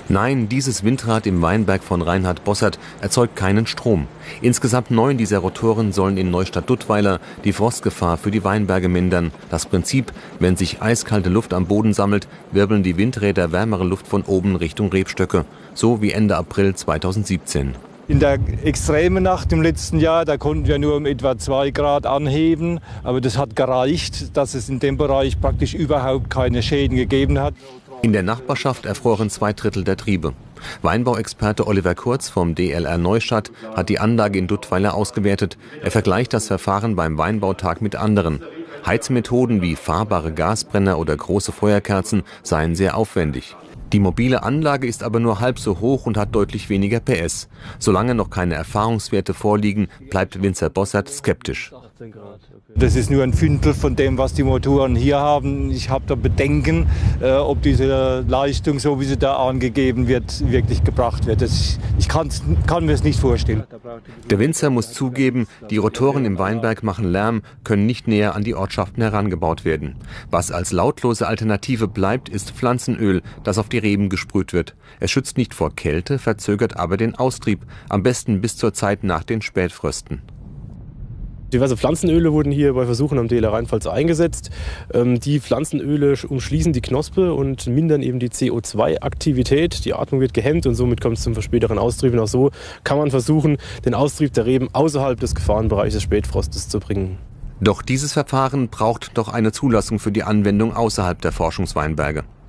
Nein, dieses Windrad im Weinberg von Reinhard Bossert erzeugt keinen Strom. Insgesamt 9 dieser Rotoren sollen in Neustadt-Duttweiler die Frostgefahr für die Weinberge mindern. Das Prinzip: Wenn sich eiskalte Luft am Boden sammelt, wirbeln die Windräder wärmere Luft von oben Richtung Rebstöcke. So wie Ende April 2017. In der extremen Nacht im letzten Jahr, da konnten wir nur um etwa 2 Grad anheben. Aber das hat gereicht, dass es in dem Bereich praktisch überhaupt keine Schäden gegeben hat. In der Nachbarschaft erfroren 2/3 der Triebe. Weinbauexperte Oliver Kurz vom DLR Neustadt hat die Anlage in Duttweiler ausgewertet. Er vergleicht das Verfahren beim Weinbautag mit anderen. Heizmethoden wie fahrbare Gasbrenner oder große Feuerkerzen seien sehr aufwendig. Die mobile Anlage ist aber nur halb so hoch und hat deutlich weniger PS. Solange noch keine Erfahrungswerte vorliegen, bleibt Winzer Bossert skeptisch. Das ist nur ein Fünftel von dem, was die Motoren hier haben. Ich habe da Bedenken, ob diese Leistung, so wie sie da angegeben wird, wirklich gebracht wird. Ich kann mir es nicht vorstellen. Der Winzer muss zugeben, die Rotoren im Weinberg machen Lärm, können nicht näher an die Ortschaften herangebaut werden. Was als lautlose Alternative bleibt, ist Pflanzenöl, das auf die Reben gesprüht wird. Es schützt nicht vor Kälte, verzögert aber den Austrieb, am besten bis zur Zeit nach den Spätfrösten. Diverse Pflanzenöle wurden hier bei Versuchen am DLR Rheinpfalz eingesetzt. Die Pflanzenöle umschließen die Knospe und mindern eben die CO2-Aktivität. Die Atmung wird gehemmt und somit kommt es zum späteren Austrieb. Und auch so kann man versuchen, den Austrieb der Reben außerhalb des Gefahrenbereichs des Spätfrostes zu bringen. Doch dieses Verfahren braucht doch eine Zulassung für die Anwendung außerhalb der Forschungsweinberge.